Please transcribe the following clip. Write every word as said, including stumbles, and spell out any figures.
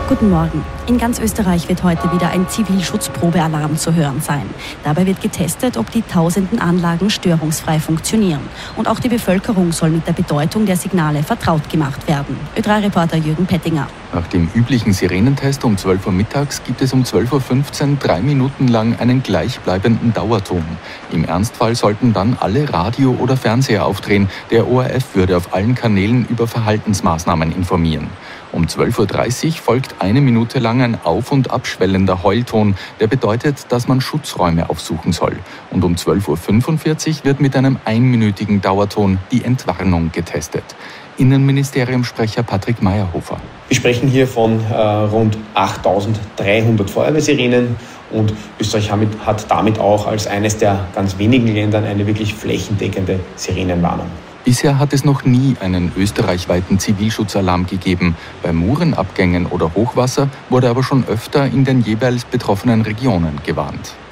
Guten Morgen. In ganz Österreich wird heute wieder ein Zivilschutzprobealarm zu hören sein. Dabei wird getestet, ob die tausenden Anlagen störungsfrei funktionieren. Und auch die Bevölkerung soll mit der Bedeutung der Signale vertraut gemacht werden. Ö drei Reporter Jürgen Pettinger. Nach dem üblichen Sirenentest um zwölf Uhr mittags gibt es um zwölf Uhr fünfzehn drei Minuten lang einen gleichbleibenden Dauerton. Im Ernstfall sollten dann alle Radio- oder Fernseher aufdrehen. Der O R F würde auf allen Kanälen über Verhaltensmaßnahmen informieren. Um zwölf Uhr dreißig folgt eine Minute lang ein auf- und abschwellender Heulton, der bedeutet, dass man Schutzräume aufsuchen soll. Und um zwölf Uhr fünfundvierzig wird mit einem einminütigen Dauerton die Entwarnung getestet. Innenministeriumssprecher Patrick Mayerhofer. Wir sprechen hier von äh, rund achttausenddreihundert Feuerwehrsirenen und Österreich hat damit auch als eines der ganz wenigen Länder eine wirklich flächendeckende Sirenenwarnung. Bisher hat es noch nie einen österreichweiten Zivilschutzalarm gegeben. Bei Murenabgängen oder Hochwasser wurde aber schon öfter in den jeweils betroffenen Regionen gewarnt.